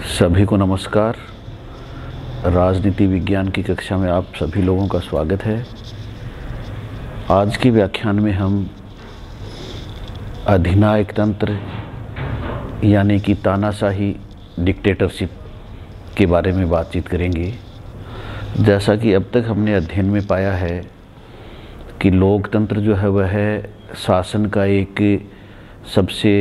सभी को नमस्कार। राजनीति विज्ञान की कक्षा में आप सभी लोगों का स्वागत है। आज के व्याख्यान में हम अधिनायक तंत्र यानी कि तानाशाही डिक्टेटरशिप के बारे में बातचीत करेंगे। जैसा कि अब तक हमने अध्ययन में पाया है कि लोकतंत्र जो है वह शासन का एक सबसे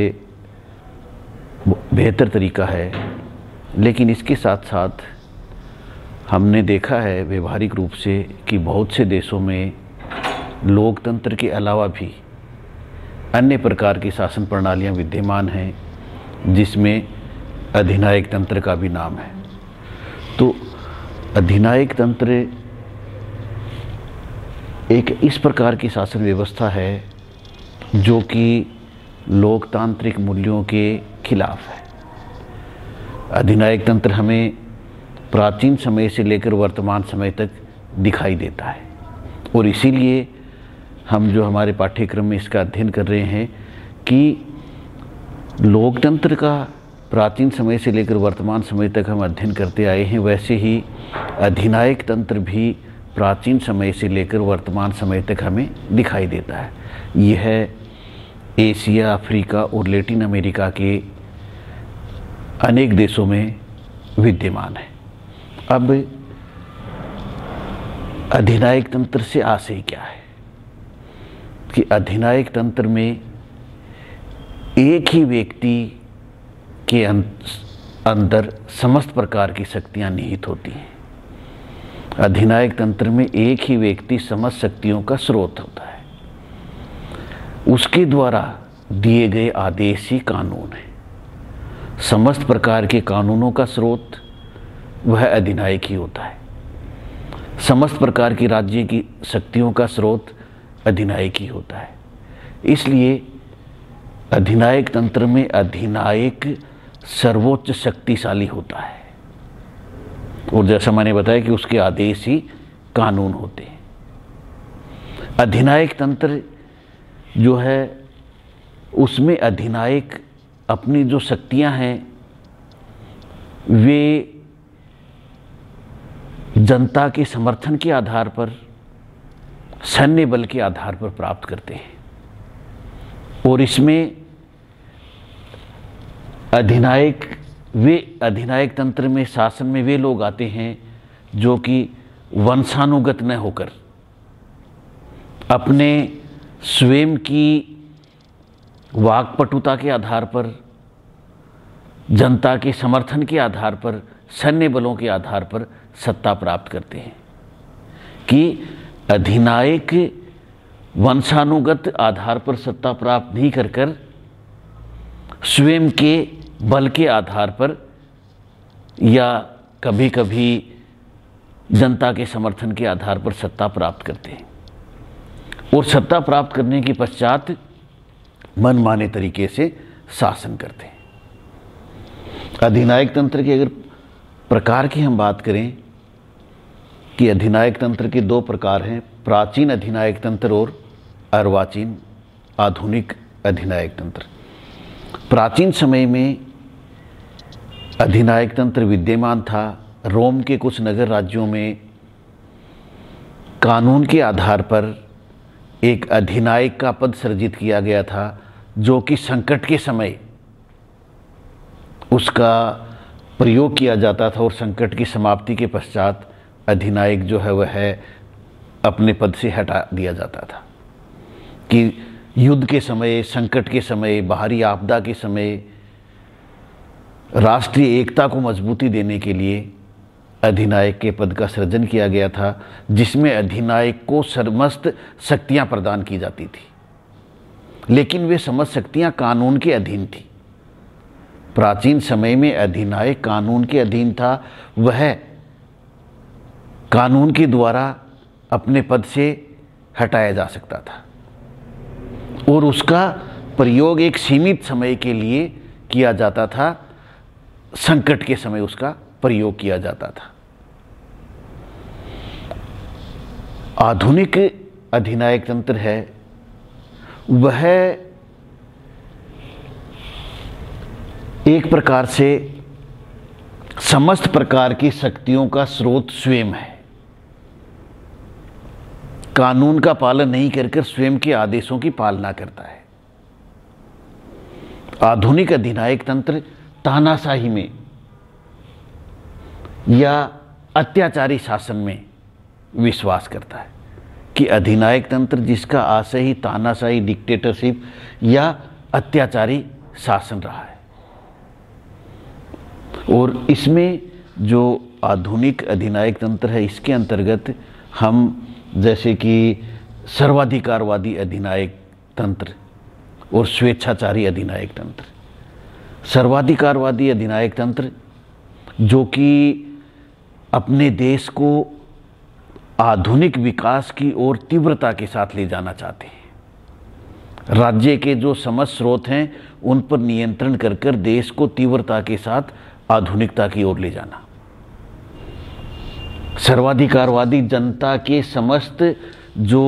बेहतर तरीका है, लेकिन इसके साथ साथ हमने देखा है व्यवहारिक रूप से कि बहुत से देशों में लोकतंत्र के अलावा भी अन्य प्रकार की शासन प्रणालियां विद्यमान हैं, जिसमें अधिनायक तंत्र का भी नाम है। तो अधिनायक तंत्र एक इस प्रकार की शासन व्यवस्था है जो कि लोकतांत्रिक मूल्यों के खिलाफ है। अधिनायक तंत्र हमें प्राचीन समय से लेकर वर्तमान समय तक दिखाई देता है और इसीलिए हम जो हमारे पाठ्यक्रम में इसका अध्ययन कर रहे हैं कि लोकतंत्र का प्राचीन समय से लेकर वर्तमान समय तक हम अध्ययन करते आए हैं, वैसे ही अधिनायक तंत्र भी प्राचीन समय से लेकर वर्तमान समय तक हमें दिखाई देता है। यह एशिया, अफ्रीका और लैटिन अमेरिका के अनेक देशों में विद्यमान है। अब अधिनायक तंत्र से आशय क्या है कि अधिनायक तंत्र में एक ही व्यक्ति के अंदर समस्त प्रकार की शक्तियां निहित होती हैं। अधिनायक तंत्र में एक ही व्यक्ति समस्त शक्तियों का स्रोत होता है। उसके द्वारा दिए गए आदेश ही कानून है। समस्त प्रकार के कानूनों का स्रोत वह अधिनायक ही होता है। समस्त प्रकार की राज्य की शक्तियों का स्रोत अधिनायक ही होता है। इसलिए अधिनायक तंत्र में अधिनायक सर्वोच्च शक्तिशाली होता है और जैसा मैंने बताया कि उसके आदेश ही कानून होते हैं। अधिनायक तंत्र जो है उसमें अधिनायक अपनी जो शक्तियां हैं वे जनता के समर्थन के आधार पर, सैन्य बल के आधार पर प्राप्त करते हैं और इसमें अधिनायक तंत्र में शासन में वे लोग आते हैं जो कि वंशानुगत न होकर अपने स्वयं की वाक्पटुता के आधार पर, जनता के समर्थन के आधार पर, सैन्य बलों के आधार पर सत्ता प्राप्त करते हैं। कि अधिनायक वंशानुगत आधार पर सत्ता प्राप्त नहीं कर स्वयं के बल के आधार पर या कभी कभी जनता के समर्थन के आधार पर सत्ता प्राप्त करते हैं और सत्ता प्राप्त करने के पश्चात मनमाने तरीके से शासन करते हैं। अधिनायक तंत्र के अगर प्रकार की हम बात करें कि अधिनायक तंत्र के दो प्रकार हैं, प्राचीन अधिनायक तंत्र और अर्वाचीन आधुनिक अधिनायक तंत्र। प्राचीन समय में अधिनायक तंत्र विद्यमान था। रोम के कुछ नगर राज्यों में कानून के आधार पर एक अधिनायक का पद सृजित किया गया था जो कि संकट के समय उसका प्रयोग किया जाता था और संकट की समाप्ति के पश्चात अधिनायक जो है वह अपने पद से हटा दिया जाता था। कि युद्ध के समय, संकट के समय, बाहरी आपदा के समय राष्ट्रीय एकता को मजबूती देने के लिए अधिनायक के पद का सृजन किया गया था, जिसमें अधिनायक को समस्त शक्तियां प्रदान की जाती थी, लेकिन वे समस्त शक्तियां कानून के अधीन थी। प्राचीन समय में अधिनायक कानून के अधीन था। वह कानून के द्वारा अपने पद से हटाया जा सकता था और उसका प्रयोग एक सीमित समय के लिए किया जाता था। संकट के समय उसका प्रयोग किया जाता था। आधुनिक अधिनायक तंत्र है वह एक प्रकार से समस्त प्रकार की शक्तियों का स्रोत स्वयं है। कानून का पालन नहीं कर स्वयं के आदेशों की पालना करता है। आधुनिक अधिनायक तंत्र तानाशाही में या अत्याचारी शासन में विश्वास करता है कि अधिनायक तंत्र जिसका आशय ही तानाशाही, डिक्टेटरशिप या अत्याचारी शासन रहा है। और इसमें जो आधुनिक अधिनायक तंत्र है, इसके अंतर्गत हम जैसे कि सर्वाधिकारवादी अधिनायक तंत्र और स्वेच्छाचारी अधिनायक तंत्र। सर्वाधिकारवादी अधिनायक तंत्र जो कि अपने देश को आधुनिक विकास की ओर तीव्रता के साथ ले जाना चाहते हैं। राज्य के जो समस्त स्रोत हैं उन पर नियंत्रण कर देश को तीव्रता के साथ आधुनिकता की ओर ले जाना। सर्वाधिकारवादी जनता के समस्त जो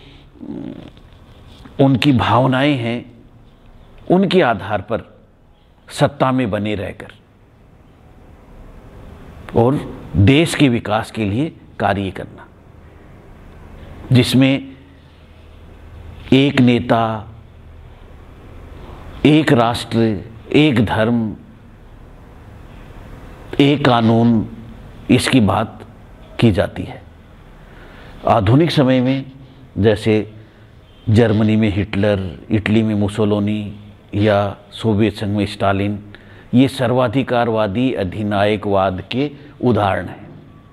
उनकी भावनाएं हैं उनके आधार पर सत्ता में बने रहकर और देश के विकास के लिए कार्य करना, जिसमें एक नेता, एक राष्ट्र, एक धर्म, एक कानून, इसकी बात की जाती है। आधुनिक समय में जैसे जर्मनी में हिटलर, इटली में मुसोलिनी या सोवियत संघ में स्टालिन, ये सर्वाधिकारवादी अधिनायकवाद के उदाहरण हैं।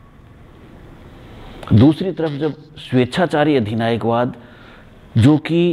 दूसरी तरफ जब स्वेच्छाचारी अधिनायकवाद, जो कि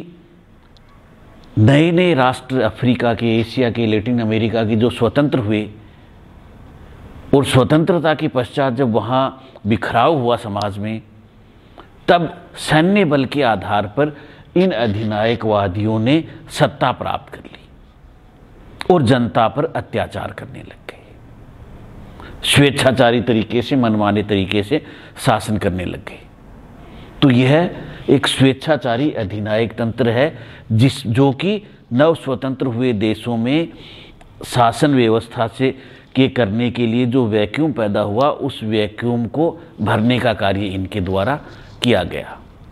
नए नए राष्ट्र अफ्रीका के, एशिया के, लैटिन अमेरिका के जो स्वतंत्र हुए और स्वतंत्रता के पश्चात जब वहाँ बिखराव हुआ समाज में, तब सैन्य बल के आधार पर इन अधिनायकवादियों ने सत्ता प्राप्त कर ली और जनता पर अत्याचार करने लग गए। स्वेच्छाचारी तरीके से, मनमाने तरीके से शासन करने लग गए। तो यह एक स्वेच्छाचारी अधिनायक तंत्र है जो कि नव स्वतंत्र हुए देशों में शासन व्यवस्था से के करने के लिए जो वैक्यूम पैदा हुआ, उस वैक्यूम को भरने का कार्य इनके द्वारा किया गया।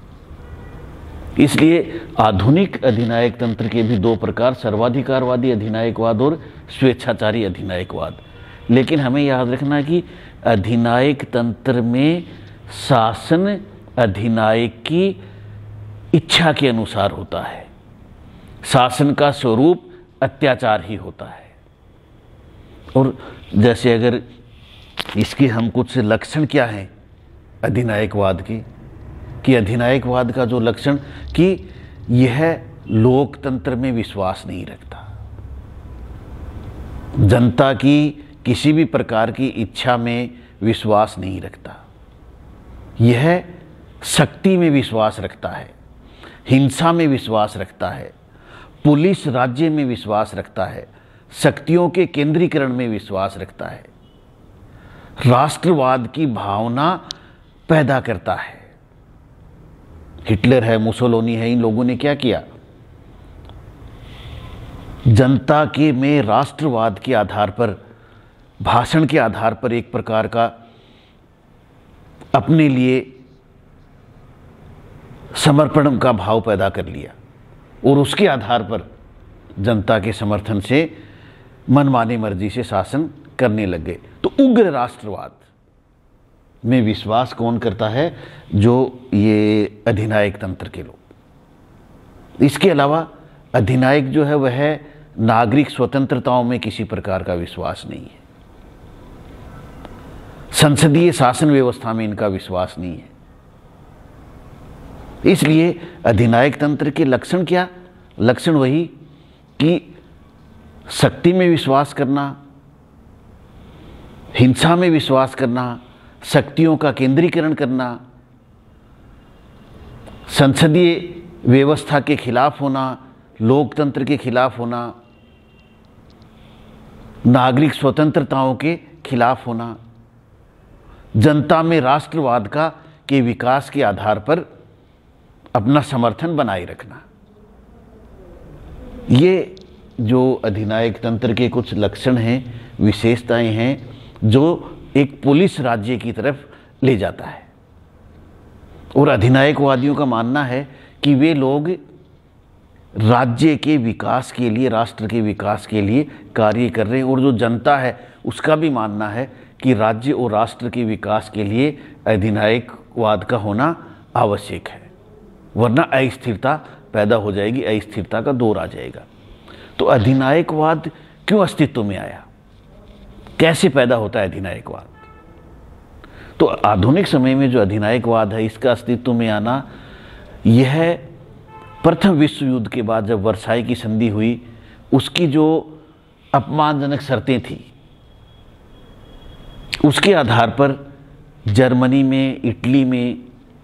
इसलिए आधुनिक अधिनायक तंत्र के भी दो प्रकार, सर्वाधिकारवादी अधिनायकवाद और स्वेच्छाचारी अधिनायकवाद। लेकिन हमें याद रखना कि अधिनायक तंत्र में शासन अधिनायक की इच्छा के अनुसार होता है। शासन का स्वरूप अत्याचार ही होता है। और जैसे अगर इसके हम कुछ लक्षण क्या हैं अधिनायकवाद की, कि अधिनायकवाद का जो लक्षण कि यह लोकतंत्र में विश्वास नहीं रखता, जनता की किसी भी प्रकार की इच्छा में विश्वास नहीं रखता, यह शक्ति में विश्वास रखता है, हिंसा में विश्वास रखता है, पुलिस राज्य में विश्वास रखता है, शक्तियों के केंद्रीकरण में विश्वास रखता है, राष्ट्रवाद की भावना पैदा करता है। हिटलर है, मुसोलिनी है, इन लोगों ने क्या किया? जनता के में राष्ट्रवाद के आधार पर, भाषण के आधार पर एक प्रकार का अपने लिए समर्पण का भाव पैदा कर लिया और उसके आधार पर जनता के समर्थन से मनमाने मर्जी से शासन करने लग गए। तो उग्र राष्ट्रवाद में विश्वास कौन करता है? जो ये अधिनायक तंत्र के लोग। इसके अलावा अधिनायक जो है वह नागरिक स्वतंत्रताओं में किसी प्रकार का विश्वास नहीं है, संसदीय शासन व्यवस्था में इनका विश्वास नहीं है। इसलिए अधिनायक तंत्र के लक्षण क्या? लक्षण वही कि शक्ति में विश्वास करना, हिंसा में विश्वास करना, शक्तियों का केंद्रीकरण करना, संसदीय व्यवस्था के खिलाफ होना, लोकतंत्र के खिलाफ होना, नागरिक स्वतंत्रताओं के खिलाफ होना, जनता में राष्ट्रवाद के विकास के आधार पर अपना समर्थन बनाए रखना। ये जो अधिनायक तंत्र के कुछ लक्षण हैं, विशेषताएं हैं, जो एक पुलिस राज्य की तरफ ले जाता है। और अधिनायकवादियों का मानना है कि वे लोग राज्य के विकास के लिए, राष्ट्र के विकास के लिए कार्य कर रहे हैं, और जो जनता है उसका भी मानना है कि राज्य और राष्ट्र के विकास के लिए अधिनायकवाद का होना आवश्यक है, वरना अस्थिरता पैदा हो जाएगी, अस्थिरता का दौर आ जाएगा। तो अधिनायकवाद क्यों अस्तित्व में आया, कैसे पैदा होता है अधिनायकवाद? तो आधुनिक समय में जो अधिनायकवाद है, इसका अस्तित्व में आना, यह प्रथम विश्व युद्ध के बाद जब वर्साई की संधि हुई, उसकी जो अपमानजनक शर्तें थी, उसके आधार पर जर्मनी में, इटली में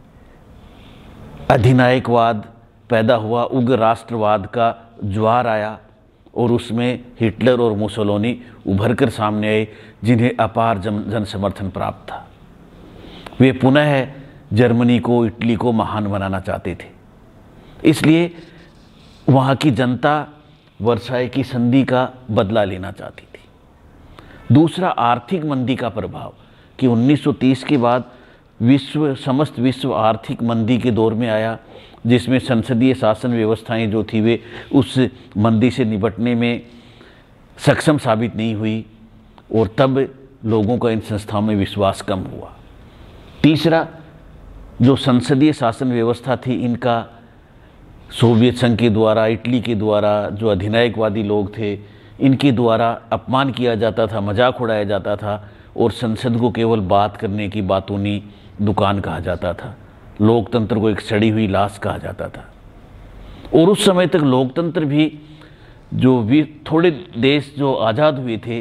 अधिनायकवाद पैदा हुआ, उग्र राष्ट्रवाद का ज्वार आया, और उसमें हिटलर और मुसोलिनी उभर कर सामने आए, जिन्हें अपार जन समर्थन प्राप्त था। वे पुनः जर्मनी को, इटली को महान बनाना चाहते थे, इसलिए वहाँ की जनता वर्साई की संधि का बदला लेना चाहती थी। दूसरा, आर्थिक मंदी का प्रभाव, कि 1930 के बाद समस्त विश्व आर्थिक मंदी के दौर में आया, जिसमें संसदीय शासन व्यवस्थाएं जो थी वे उस मंदी से निपटने में सक्षम साबित नहीं हुई, और तब लोगों का इन संस्थाओं में विश्वास कम हुआ। तीसरा, जो संसदीय शासन व्यवस्था थी, इनका सोवियत संघ के द्वारा, इटली के द्वारा, जो अधिनायकवादी लोग थे, इनके द्वारा अपमान किया जाता था, मजाक उड़ाया जाता था, और संसद को केवल बात करने की बातूनी दुकान कहा जाता था। लोकतंत्र को एक सड़ी हुई लाश कहा जाता था। और उस समय तक लोकतंत्र भी, जो भी थोड़े देश जो आज़ाद हुए थे,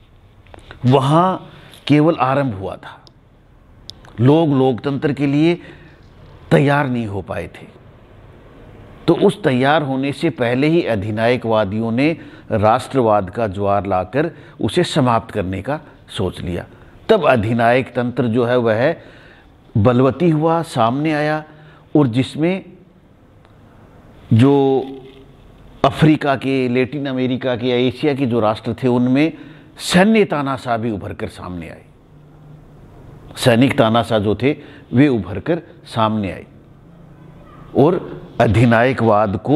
वहाँ केवल आरंभ हुआ था, लोग लोकतंत्र के लिए तैयार नहीं हो पाए थे। तो उस तैयार होने से पहले ही अधिनायकवादियों ने राष्ट्रवाद का ज्वार लाकर उसे समाप्त करने का सोच लिया। तब अधिनायक तंत्र जो है वह बलवती हुआ, सामने आया, और जिसमें जो अफ्रीका के, लैटिन अमेरिका के, एशिया के जो राष्ट्र थे, उनमें सैन्य तानाशाह भी उभर कर सामने आए। सैनिक तानाशाह जो थे वे उभर कर सामने आए, और अधिनायकवाद को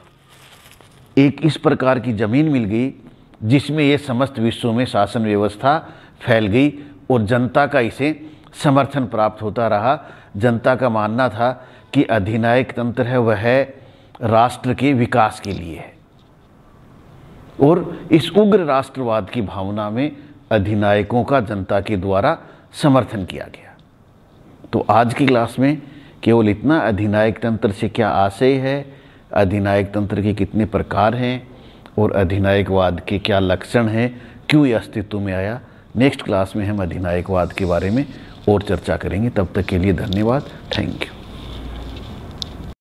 एक इस प्रकार की जमीन मिल गई जिसमें ये समस्त विश्व में शासन व्यवस्था फैल गई, और जनता का इसे समर्थन प्राप्त होता रहा। जनता का मानना था कि अधिनायक तंत्र है वह राष्ट्र के विकास के लिए है, और इस उग्र राष्ट्रवाद की भावना में अधिनायकों का जनता के द्वारा समर्थन किया गया। तो आज की क्लास में केवल इतना, अधिनायक तंत्र से क्या आशय है, अधिनायक तंत्र के कितने प्रकार हैं, और अधिनायकवाद के क्या लक्षण हैं, क्यों ये अस्तित्व में आया। नेक्स्ट क्लास में हम अधिनायकवाद के बारे में और चर्चा करेंगे। तब तक के लिए धन्यवाद। Thank you.